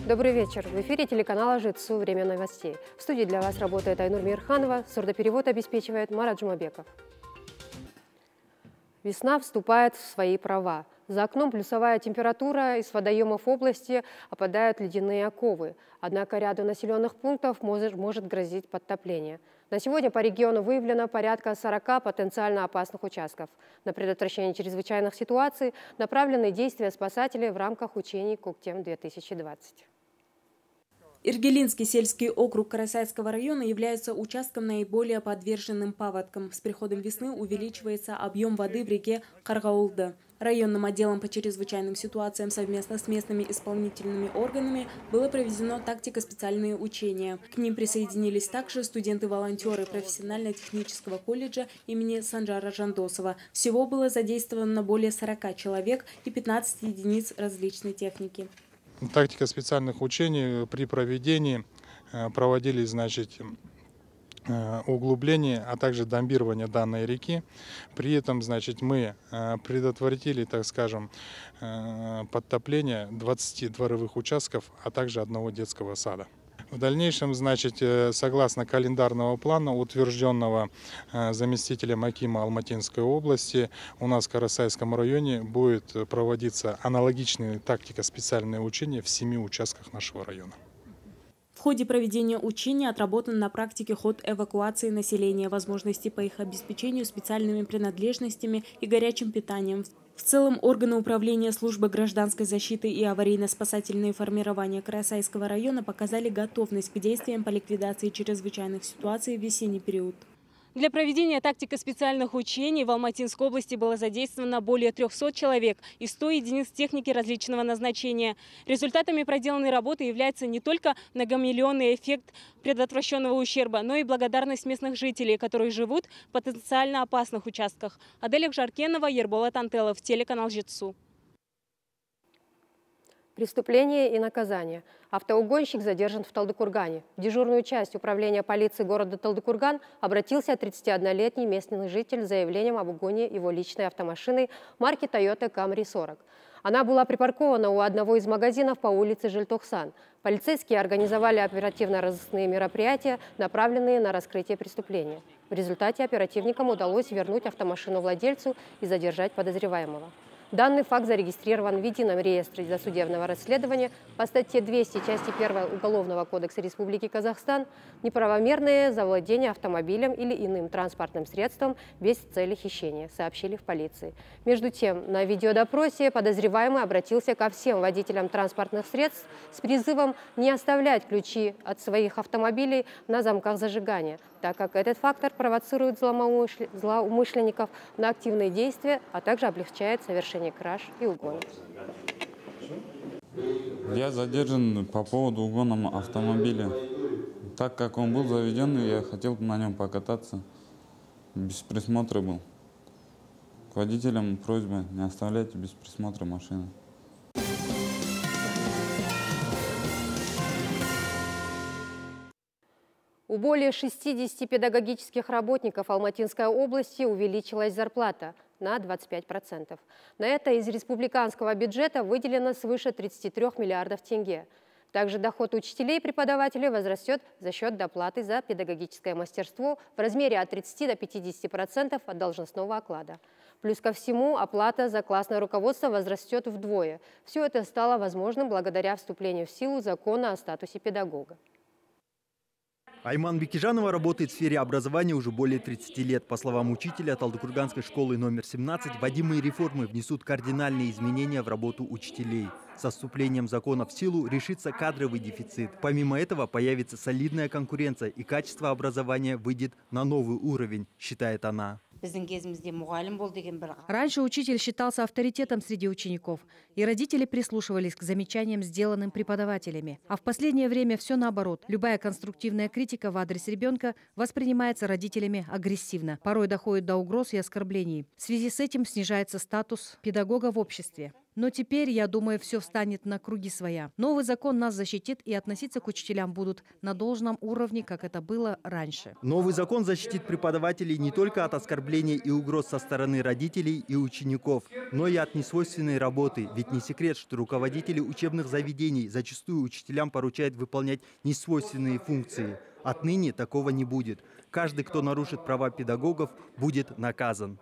Добрый вечер. В эфире телеканала «Житсу. Время новостей». В студии для вас работает Айнур Мирханова, сурдоперевод обеспечивает Марат Джумабеков. Весна вступает в свои права. За окном плюсовая температура, из водоемов области опадают ледяные оковы. Однако ряду населенных пунктов может грозить подтопление. На сегодня по региону выявлено порядка 40 потенциально опасных участков. На предотвращение чрезвычайных ситуаций направлены действия спасателей в рамках учений Коктем-2020. Иргелинский сельский округ Карасайского района является участком наиболее подверженным паводкам. С приходом весны увеличивается объем воды в реке Каргаулды. Районным отделом по чрезвычайным ситуациям совместно с местными исполнительными органами было проведено тактико-специальные учения. К ним присоединились также студенты-волонтеры профессионально-технического колледжа имени Санжара Жандосова. Всего было задействовано более 40 человек и 15 единиц различной техники. Тактика специальных учений при проведении проводились, углубление, а также дамбирование данной реки. При этом, мы предотвратили, подтопление 20 дворовых участков, а также одного детского сада. В дальнейшем, согласно календарного плана, утвержденного заместителем акима Алматинской области, у нас в Карасайском районе будет проводиться аналогичные тактико-специальные учения в 7 участках нашего района. В ходе проведения учений отработан на практике ход эвакуации населения, возможности по их обеспечению специальными принадлежностями и горячим питанием. В целом, органы управления службы гражданской защиты и аварийно-спасательные формирования Карасайского района показали готовность к действиям по ликвидации чрезвычайных ситуаций в весенний период. Для проведения тактико-специальных учений в Алматинской области было задействовано более 300 человек и 100 единиц техники различного назначения. Результатами проделанной работы является не только многомиллионный эффект предотвращенного ущерба, но и благодарность местных жителей, которые живут в потенциально опасных участках. Аделя Жаркенова, Ерболат Антелов, телеканал «Житсу». Преступление и наказание. Автоугонщик задержан в Талдыкургане. В дежурную часть управления полиции города Талдыкурган обратился 31-летний местный житель с заявлением об угоне его личной автомашины марки Toyota Camry 40. Она была припаркована у одного из магазинов по улице Жильтохсан. Полицейские организовали оперативно-розыскные мероприятия, направленные на раскрытие преступления. В результате оперативникам удалось вернуть автомашину владельцу и задержать подозреваемого. Данный факт зарегистрирован в едином реестре досудебного расследования по статье 200 части 1 Уголовного кодекса Республики Казахстан «Неправомерное завладение автомобилем или иным транспортным средством без цели хищения», сообщили в полиции. Между тем, на видеодопросе подозреваемый обратился ко всем водителям транспортных средств с призывом не оставлять ключи от своих автомобилей на замках зажигания, так как этот фактор провоцирует злоумышленников на активные действия, а также облегчает совершение краж и угонов. Я задержан по поводу угона автомобиля. Так как он был заведен, я хотел на нем покататься. Без присмотра был. К водителям просьба: не оставляйте без присмотра машины. У более 60 педагогических работников Алматинской области увеличилась зарплата на 25%. На это из республиканского бюджета выделено свыше 33 миллиардов тенге. Также доход учителей и преподавателей возрастет за счет доплаты за педагогическое мастерство в размере от 30 до 50% от должностного оклада. Плюс ко всему, оплата за классное руководство возрастет вдвое. Все это стало возможным благодаря вступлению в силу закона о статусе педагога. Айман Бекижанова работает в сфере образования уже более 30 лет. По словам учителя Талдыкурганской школы номер 17, вводимые реформы внесут кардинальные изменения в работу учителей. Со вступлением закона в силу решится кадровый дефицит. Помимо этого появится солидная конкуренция, и качество образования выйдет на новый уровень, считает она. Раньше учитель считался авторитетом среди учеников, и родители прислушивались к замечаниям, сделанным преподавателями. А в последнее время все наоборот. Любая конструктивная критика в адрес ребенка воспринимается родителями агрессивно, порой доходит до угроз и оскорблений. В связи с этим снижается статус педагога в обществе. Но теперь, я думаю, все встанет на круги своя. Новый закон нас защитит, и относиться к учителям будут на должном уровне, как это было раньше. Новый закон защитит преподавателей не только от оскорблений и угроз со стороны родителей и учеников, но и от несвойственной работы. Ведь не секрет, что руководители учебных заведений зачастую учителям поручают выполнять несвойственные функции. Отныне такого не будет. Каждый, кто нарушит права педагогов, будет наказан.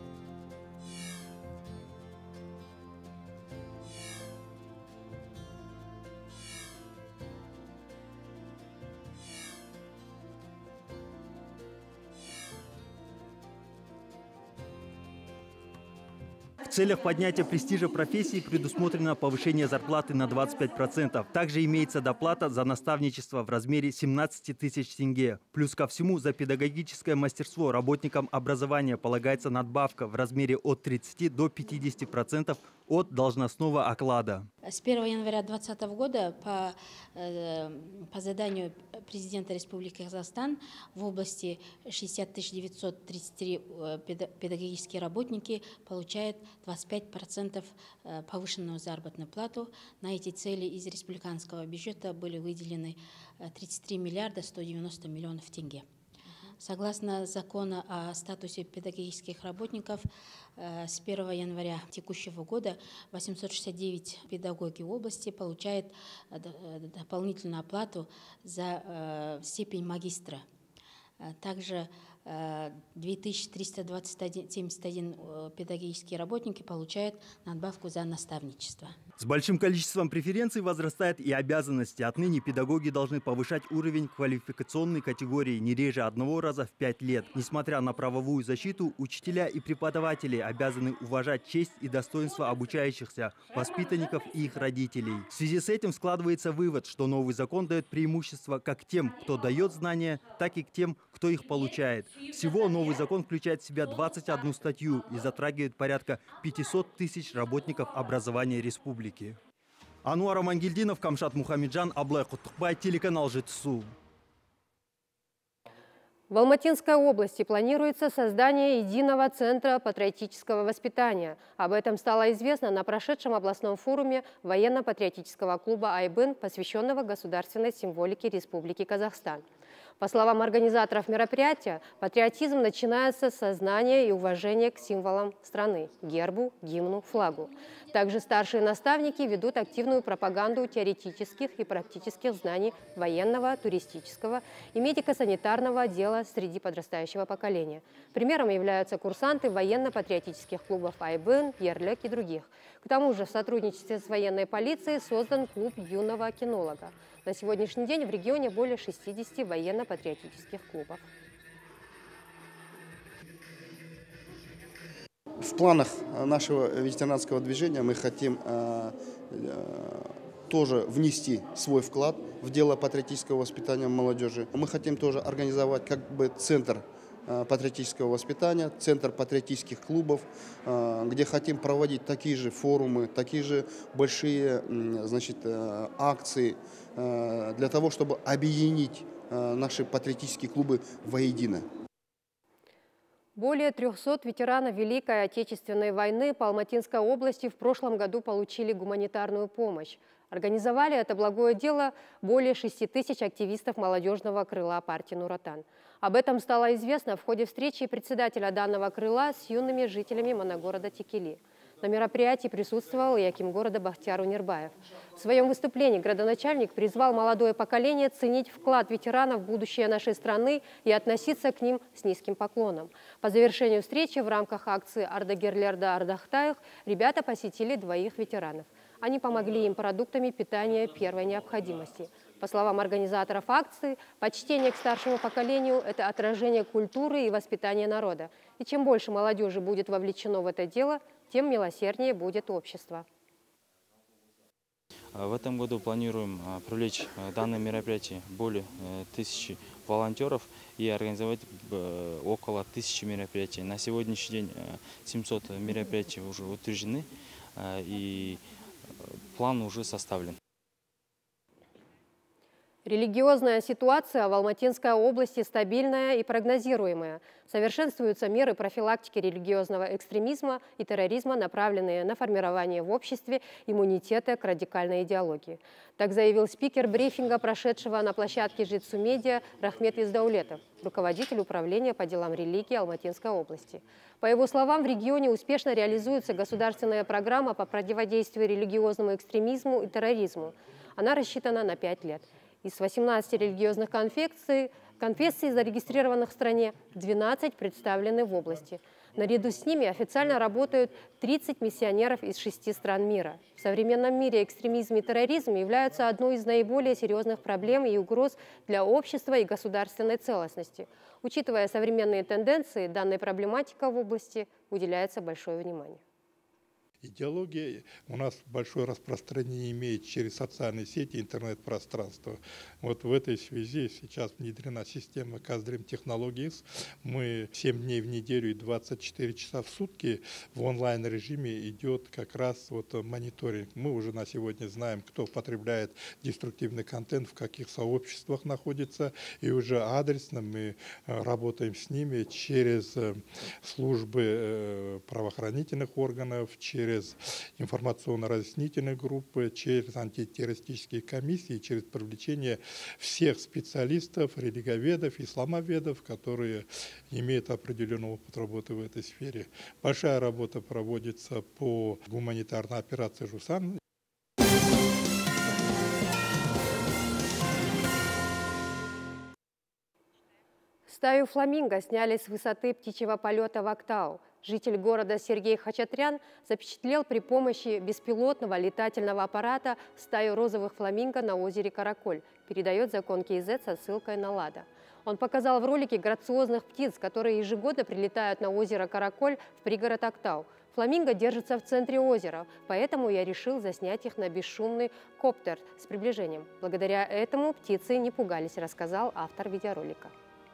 В целях поднятия престижа профессии предусмотрено повышение зарплаты на 25%. Также имеется доплата за наставничество в размере 17 тысяч тенге. Плюс ко всему за педагогическое мастерство работникам образования полагается надбавка в размере от 30 до 50% от должностного оклада. С 1 января 2020 года по заданию президента Республики Казахстан в области 60 933 педагогические работники получают 25% повышенную заработную плату. На эти цели из республиканского бюджета были выделены 33 миллиарда 190 миллионов тенге. Согласно закону о статусе педагогических работников, с 1 января текущего года 869 педагоги области получают дополнительную оплату за степень магистра. Также 2371 педагогические работники получают надбавку за наставничество. С большим количеством преференций возрастают и обязанности. Отныне педагоги должны повышать уровень квалификационной категории не реже одного раза в 5 лет. Несмотря на правовую защиту, учителя и преподаватели обязаны уважать честь и достоинство обучающихся, воспитанников и их родителей. В связи с этим складывается вывод, что новый закон дает преимущество как тем, кто дает знания, так и к тем, кто их получает. Всего новый закон включает в себя 21 статью и затрагивает порядка 500 тысяч работников образования республики. Ануар Амангельдинов, Камшат Мухамеджан, Аблай Кутукбай, телеканал Жетысу. В Алматинской области планируется создание единого центра патриотического воспитания. Об этом стало известно на прошедшем областном форуме военно-патриотического клуба «Айбын», посвященного государственной символике Республики Казахстан. По словам организаторов мероприятия, патриотизм начинается с сознания и уважения к символам страны – гербу, гимну, флагу. Также старшие наставники ведут активную пропаганду теоретических и практических знаний военного, туристического и медико-санитарного дела среди подрастающего поколения. Примером являются курсанты военно-патриотических клубов «Айбын», «Ерлек» и других. К тому же в сотрудничестве с военной полицией создан клуб юного кинолога. На сегодняшний день в регионе более 60 военно-патриотических клубов. В планах нашего ветеранского движения мы хотим тоже внести свой вклад в дело патриотического воспитания молодежи. Мы хотим тоже организовать как бы центр патриотического воспитания, центр патриотических клубов, где хотим проводить такие же форумы, такие же большие, значит, акции для того, чтобы объединить наши патриотические клубы воедино. Более 300 ветеранов Великой Отечественной войны по Алматинской области в прошлом году получили гуманитарную помощь. Организовали это благое дело более 6 тысяч активистов молодежного крыла партии «Нур Отан». Об этом стало известно в ходе встречи председателя данного крыла с юными жителями моногорода Текели. На мероприятии присутствовал и аким города Бахтияр Унирбаев. В своем выступлении градоначальник призвал молодое поколение ценить вклад ветеранов в будущее нашей страны и относиться к ним с низким поклоном. По завершению встречи в рамках акции «Ардагерлерда Ардахтаях» ребята посетили 2 ветеранов. Они помогли им продуктами питания первой необходимости. По словам организаторов акции, почтение к старшему поколению – это отражение культуры и воспитания народа. И чем больше молодежи будет вовлечено в это дело, тем милосерднее будет общество. В этом году планируем привлечь в данное мероприятие более 1000 волонтеров и организовать около 1000 мероприятий. На сегодняшний день 700 мероприятий уже утверждены и план уже составлен. Религиозная ситуация в Алматинской области стабильная и прогнозируемая. Совершенствуются меры профилактики религиозного экстремизма и терроризма, направленные на формирование в обществе иммунитета к радикальной идеологии. Так заявил спикер брифинга, прошедшего на площадке Житсу Медиа, Рахмет Издаулетов, руководитель управления по делам религии Алматинской области. По его словам, в регионе успешно реализуется государственная программа по противодействию религиозному экстремизму и терроризму. Она рассчитана на 5 лет. Из 18 религиозных конфессий, зарегистрированных в стране, 12 представлены в области. Наряду с ними официально работают 30 миссионеров из 6 стран мира. В современном мире экстремизм и терроризм являются одной из наиболее серьезных проблем и угроз для общества и государственной целостности. Учитывая современные тенденции, данной проблематике в области уделяется большое внимание. Идеология у нас большое распространение имеет через социальные сети, интернет-пространство. Вот в этой связи сейчас внедрена система Каздрим Technologies. Мы 7 дней в неделю и 24 часа в сутки в онлайн-режиме идет как раз вот мониторинг. Мы уже на сегодня знаем, кто потребляет деструктивный контент, в каких сообществах находится, и уже адресно мы работаем с ними через службы правоохранительных органов, через информационно-разъяснительные группы, через антитеррористические комиссии, через привлечение всех специалистов, религоведов, исламоведов, которые имеют определенный опыт работы в этой сфере. Большая работа проводится по гуманитарной операции «Жусан». Стаю фламинго сняли с высоты птичьего полета в Актау. Житель города Сергей Хачатрян запечатлел при помощи беспилотного летательного аппарата стаю розовых фламинго на озере Караколь, передает закон КИЗ со ссылкой на Лада. Он показал в ролике грациозных птиц, которые ежегодно прилетают на озеро Караколь в пригород Актау. Фламинго держится в центре озера, поэтому я решил заснять их на бесшумный коптер с приближением. Благодаря этому птицы не пугались, рассказал автор видеоролика.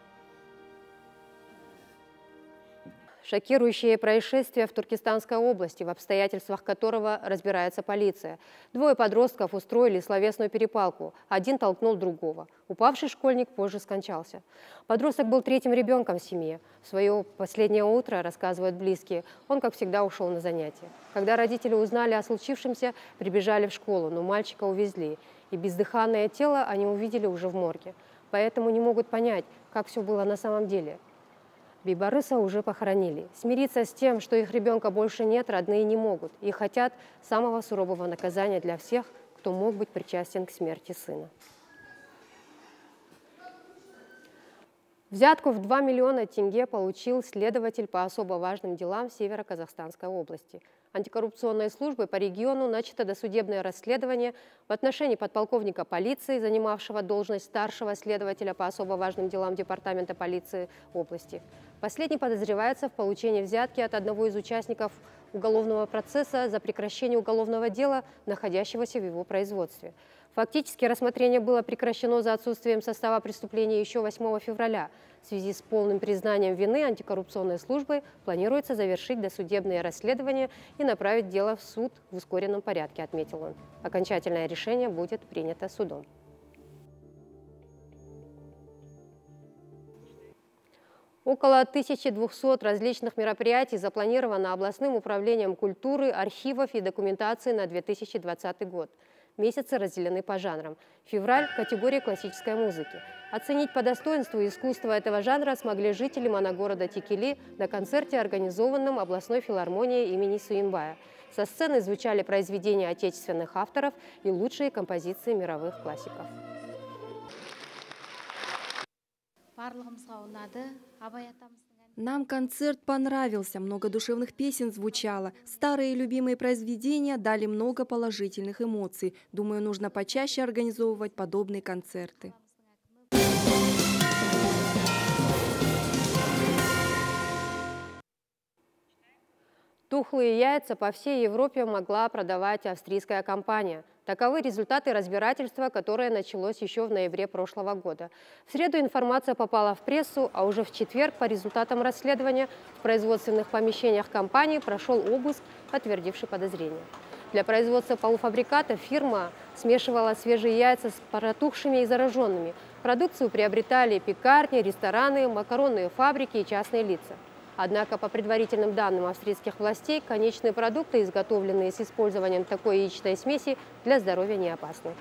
Шокирующее происшествие в Туркестанской области, в обстоятельствах которого разбирается полиция. 2 подростков устроили словесную перепалку. Один толкнул другого. Упавший школьник позже скончался. Подросток был 3-м ребенком в семье. В свое последнее утро, рассказывают близкие, он, как всегда, ушел на занятия. Когда родители узнали о случившемся, прибежали в школу, но мальчика увезли. И бездыханное тело они увидели уже в морге. Поэтому не могут понять, как все было на самом деле. Бейбарыса уже похоронили. Смириться с тем, что их ребенка больше нет, родные не могут и хотят самого сурового наказания для всех, кто мог быть причастен к смерти сына. Взятку в 2 миллиона тенге получил следователь по особо важным делам Северо-Казахстанской области. Антикоррупционной службой по региону начато досудебное расследование в отношении подполковника полиции, занимавшего должность старшего следователя по особо важным делам Департамента полиции области. Последний подозревается в получении взятки от одного из участников уголовного процесса за прекращение уголовного дела, находящегося в его производстве. Фактически рассмотрение было прекращено за отсутствием состава преступления еще 8 февраля. В связи с полным признанием вины антикоррупционной службой планируется завершить досудебное расследование и направить дело в суд в ускоренном порядке, отметил он. Окончательное решение будет принято судом. Около 1200 различных мероприятий запланировано областным управлением культуры, архивов и документации на 2020 год. Месяцы разделены по жанрам. Февраль – категория классической музыки. Оценить по достоинству искусство этого жанра смогли жители моногорода Текели на концерте, организованном областной филармонией имени Суинбая. Со сцены звучали произведения отечественных авторов и лучшие композиции мировых классиков. Нам концерт понравился, много душевных песен звучало. Старые любимые произведения дали много положительных эмоций. Думаю, нужно почаще организовывать подобные концерты. Тухлые яйца по всей Европе могла продавать австрийская компания. Таковы результаты разбирательства, которое началось еще в ноябре прошлого года. В среду информация попала в прессу, а уже в четверг по результатам расследования в производственных помещениях компании прошел обыск, подтвердивший подозрения. Для производства полуфабрикатов фирма смешивала свежие яйца с протухшими и зараженными. Продукцию приобретали пекарни, рестораны, макаронные фабрики и частные лица. Однако, по предварительным данным австрийских властей, конечные продукты, изготовленные с использованием такой яичной смеси, для здоровья не опасны.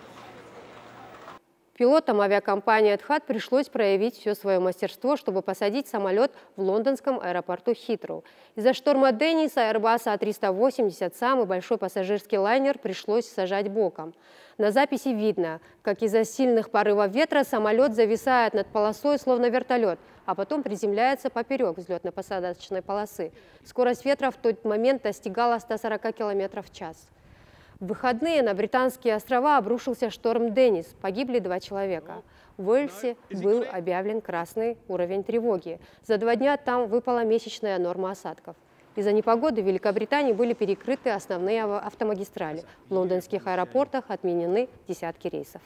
Пилотам авиакомпании Etihad пришлось проявить все свое мастерство, чтобы посадить самолет в лондонском аэропорту Хитроу. Из-за шторма Денис Airbus A380, самый большой пассажирский лайнер, пришлось сажать боком. На записи видно, как из-за сильных порывов ветра самолет зависает над полосой, словно вертолет, а потом приземляется поперек взлетно-посадочной полосы. Скорость ветра в тот момент достигала 140 км в час. В выходные на Британские острова обрушился шторм Денис. Погибли 2 человека. В Уэльсе был объявлен красный уровень тревоги. За 2 дня там выпала месячная норма осадков. Из-за непогоды в Великобритании были перекрыты основные автомагистрали. В лондонских аэропортах отменены десятки рейсов.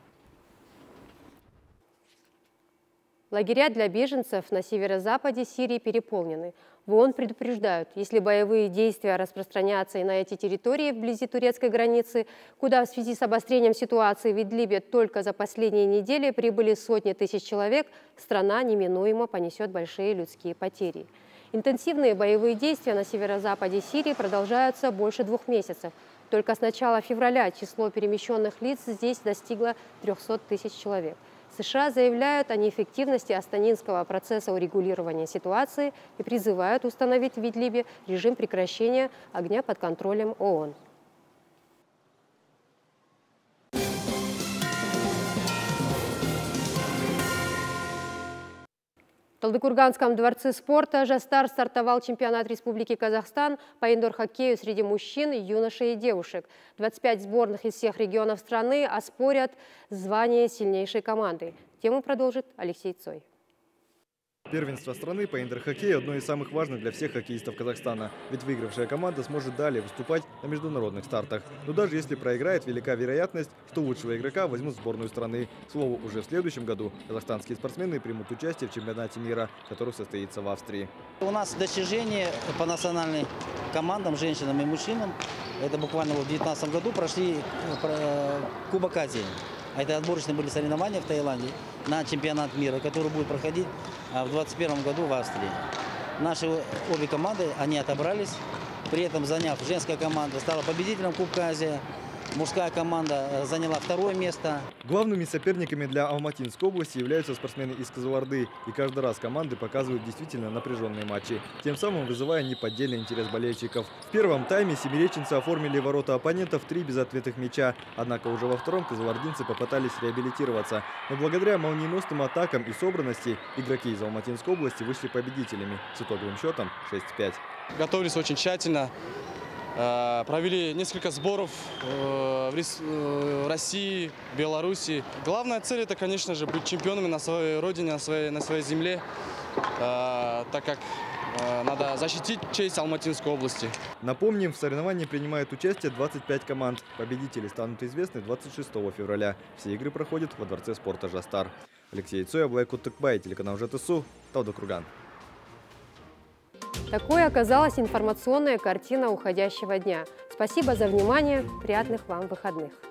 Лагеря для беженцев на северо-западе Сирии переполнены. В ООН предупреждают, если боевые действия распространятся и на эти территории вблизи турецкой границы, куда в связи с обострением ситуации в Идлибе только за последние недели прибыли сотни тысяч человек, страна неминуемо понесет большие людские потери. Интенсивные боевые действия на северо-западе Сирии продолжаются больше 2 месяцев. Только с начала февраля число перемещенных лиц здесь достигло 300 тысяч человек. США заявляют о неэффективности астанинского процесса урегулирования ситуации и призывают установить в Идлибе режим прекращения огня под контролем ООН. В Талдыкурганском дворце спорта «Жастар» стартовал чемпионат Республики Казахстан по индор-хоккею среди мужчин, юношей и девушек. 25 сборных из всех регионов страны оспорят звание сильнейшей команды. Тему продолжит Алексей Цой. Первенство страны по индор-хоккею – одно из самых важных для всех хоккеистов Казахстана. Ведь выигравшая команда сможет далее выступать на международных стартах. Но даже если проиграет, велика вероятность, что лучшего игрока возьмут в сборную страны. К слову, уже в следующем году казахстанские спортсмены примут участие в чемпионате мира, который состоится в Австрии. У нас достижения по национальным командам, женщинам и мужчинам. Это буквально в 2019 году прошли Кубок Азии. Это отборочные были соревнования в Таиланде на чемпионат мира, который будет проходить в 2021 году в Австрии. Наши обе команды, они отобрались, при этом заняв, женская команда стала победителем Кубка Азии, мужская команда заняла 2-е место. Главными соперниками для Алматинской области являются спортсмены из Кызылорды. И каждый раз команды показывают действительно напряженные матчи, тем самым вызывая неподдельный интерес болельщиков. В первом тайме семиреченцы оформили ворота оппонентов 3 безответных мяча. Однако уже во втором кызылординцы попытались реабилитироваться. Но благодаря молниеносным атакам и собранности игроки из Алматинской области вышли победителями с итоговым счетом 6-5. Готовились очень тщательно. Провели несколько сборов в России, Беларуси. Главная цель – это, конечно же, быть чемпионами на своей родине, на своей земле, так как надо защитить честь Алматинской области. Напомним, в соревновании принимают участие 25 команд. Победители станут известны 26 февраля. Все игры проходят во дворце спорта «Жастар». Алексей Цой, Аблай Куттыкбай, телеканал ЖТСУ, Талдыкурган. Такой оказалась информационная картина уходящего дня. Спасибо за внимание. Приятных вам выходных.